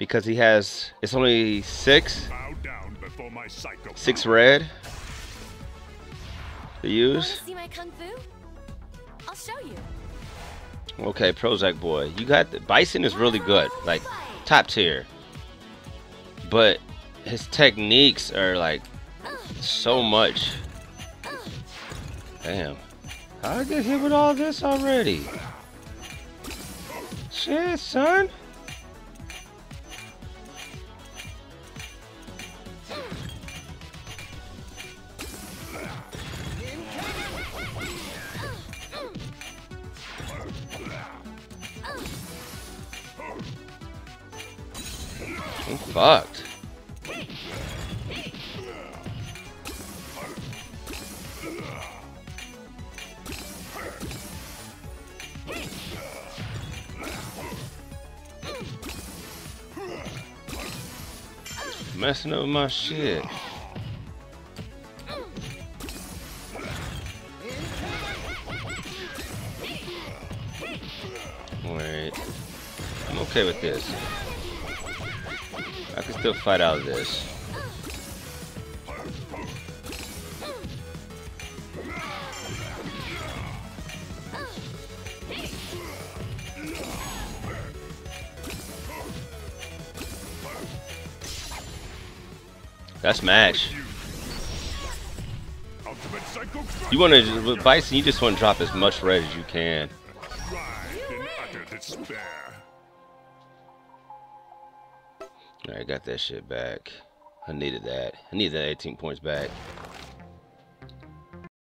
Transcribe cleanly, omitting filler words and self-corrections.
because he has, it's only six red to use. See my kung fu? I'll show you. Okay, Prozacboy, you got the Bison is really good, like top tier, but his techniques are like so much. Damn, how I get hit with all this already? Shit, son. I'm fucked. Messing up my shit. Wait. I'm okay with this. I can still fight out of this. That's mash. You want to, with Bison, you just want to drop as much red as you can. Alright, got that shit back. I needed that. I needed that 18 points back.